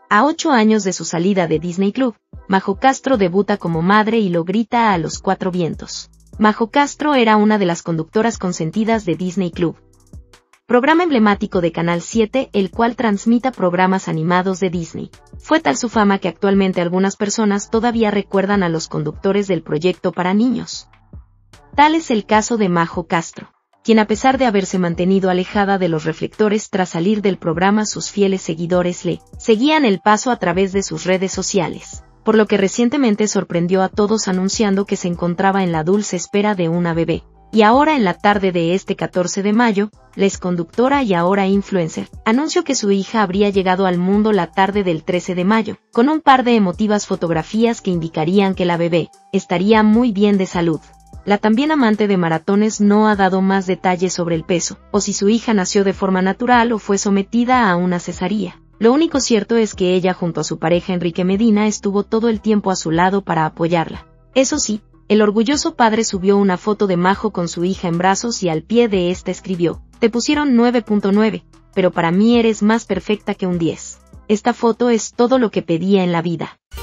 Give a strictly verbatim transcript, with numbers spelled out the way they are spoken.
A ocho años de su salida de Disney Club, Majo Castro debuta como madre y lo grita a los cuatro vientos. Majo Castro era una de las conductoras consentidas de Disney Club, programa emblemático de Canal siete, el cual transmite programas animados de Disney. Fue tal su fama que actualmente algunas personas todavía recuerdan a los conductores del proyecto para niños. Tal es el caso de Majo Castro, quien a pesar de haberse mantenido alejada de los reflectores tras salir del programa, sus fieles seguidores le seguían el paso a través de sus redes sociales, por lo que recientemente sorprendió a todos anunciando que se encontraba en la dulce espera de una bebé. Y ahora en la tarde de este catorce de mayo, la exconductora y ahora influencer, anunció que su hija habría llegado al mundo la tarde del trece de mayo, con un par de emotivas fotografías que indicarían que la bebé estaría muy bien de salud. La también amante de maratones no ha dado más detalles sobre el peso, o si su hija nació de forma natural o fue sometida a una cesárea. Lo único cierto es que ella junto a su pareja Enrique Medina estuvo todo el tiempo a su lado para apoyarla. Eso sí, el orgulloso padre subió una foto de Majo con su hija en brazos y al pie de esta escribió: "Te pusieron nueve punto nueve, pero para mí eres más perfecta que un diez. Esta foto es todo lo que pedía en la vida".